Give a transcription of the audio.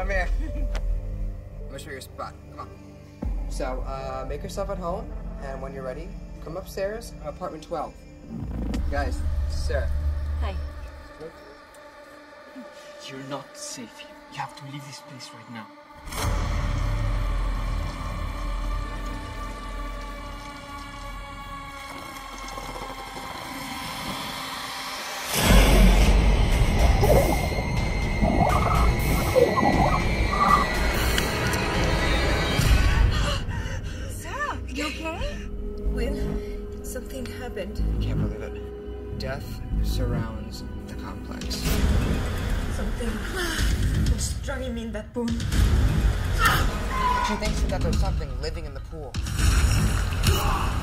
Come here. I'm gonna show you a spot. Come on. So, make yourself at home, and when you're ready, come upstairs, apartment 12. Guys, Sarah. Hi. You're not safe here. You have to leave this place right now. Sarah, you okay? Will, something happened. Can't believe it. Death surrounds the complex. Something was dragging me in that pool. She thinks that there's something living in the pool.